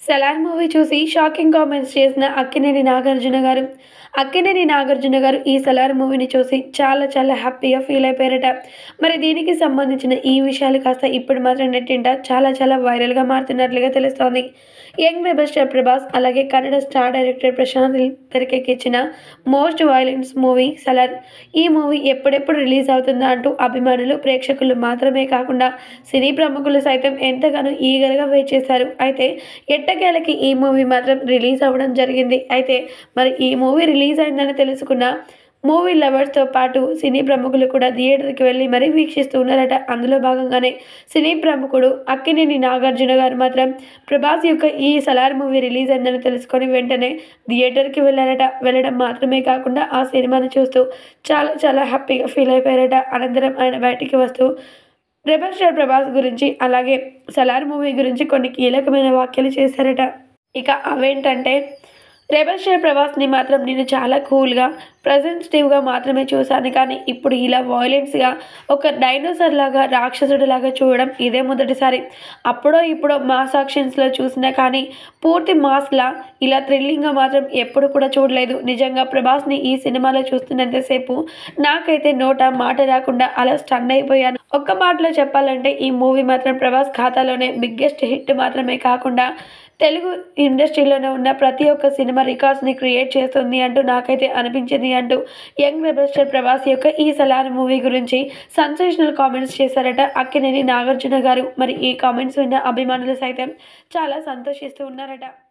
'Salaar' movie చూసి shocking comments చేసిన అక్కినేని నాగార్జున గారు. అక్కినేని నాగార్జున గారు ఈ 'సలార్' మూవీని చూసి చాలా హ్యాపీగా ఫీల్ అయిపోయారట. మరి దీనికి సంబంధించిన ఈ విషయాలు కాస్త ఇప్పుడు మాత్రం నెట్టింట చాలా వైరల్‌గా మారుతున్నట్లుగా తెలుస్తోంది. యంగ్ రెబెల్ స్టార్ ప్రభాస్ అలాగే కన్నడ స్టార్ డైరెక్టర్ ప్రశాంత్ నీల్ తెరకెక్కించిన మోస్ట్ వైలెన్స్ మూవీ 'సలార్'. ఈ మూవీ ఎప్పుడెప్పుడు రిలీజ్ అవుతుందా అంటూ అభిమానులు, ప్రేక్షకులు మాత్రమే కాకుండా సినీ ప్రముఖులు సైతం ఎంతగానో ఈగర్‌గా వెయిట్ చేశారు. అయితే ఎట్టకేలకి ఈ మూవీ మాత్రం రిలీజ్ అవ్వడం జరిగింది. అయితే మరి ఈ మూవీ రిలీజ్ అయిందని తెలుసుకున్న మూవీ లవర్స్‌తో పాటు సినీ ప్రముఖులు కూడా థియేటర్‌కి వెళ్లి మరీ వీక్షిస్తూ ఉన్నారట. అందులో భాగంగానే సినీ ప్రముఖుడు అక్కినేని నాగార్జున గారు మాత్రం ప్రభాస్ యొక్క ఈ 'సలార్' మూవీ రిలీజ్ అయిందని తెలుసుకొని వెంటనే థియేటర్‌కి వెళ్లారట. వెళ్ళడం మాత్రమే కాకుండా ఆ సినిమాని చూస్తూ చాలా హ్యాపీగా ఫీల్ అయిపోయారట. అనంతరం ఆయన బయటికి వస్తూ రెబెల్ స్టార్ ప్రభాస్ గురించి అలాగే 'సలార్' మూవీ గురించి కొన్ని కీలకమైన వ్యాఖ్యలు చేశారట. ఇక అవేంటంటే, రెబెల్ స్టార్ ప్రభాస్‌ని మాత్రం నేను చాలా కూల్‌గా, ప్రెజెంటేటివ్‌గా మాత్రమే చూశాను. కానీ ఇప్పుడు ఇలా వయలెన్స్‌గా ఒక డైనోసార్‌లాగా, రాక్షసుడిలాగా చూడడం ఇదే మొదటిసారి. అప్పుడో ఇప్పుడో మాస్ యాక్షన్స్‌లో చూసినా కానీ పూర్తి మాస్‌లా ఇలా థ్రిల్లింగ్‌గా మాత్రం ఎప్పుడు కూడా చూడలేదు. నిజంగా ప్రభాస్‌ని ఈ సినిమాలో చూస్తున్నంత సేపు నాకైతే నోట మాట రాకుండా అలా స్టన్ అయిపోయాను. ఒక్క మాటలో చెప్పాలంటే ఈ మూవీ మాత్రం ప్రభాస్ ఖాతాలోనే బిగ్గెస్ట్ హిట్ మాత్రమే కాకుండా తెలుగు ఇండస్ట్రీలోనే ఉన్న ప్రతి ఒక్క సినిమా రికార్డ్స్‌ని క్రియేట్ చేస్తుంది అంటూ నాకైతే అనిపించింది అంటూ యంగ్ రెబెల్ స్టార్ ప్రభాస్ యొక్క ఈ 'సలార్' మూవీ గురించి సెన్సేషనల్ కామెంట్స్ చేశారట అక్కినేని నాగార్జున గారు. మరి ఈ కామెంట్స్ విన్న అభిమానులు సైతం చాలా సంతోషిస్తూ ఉన్నారట.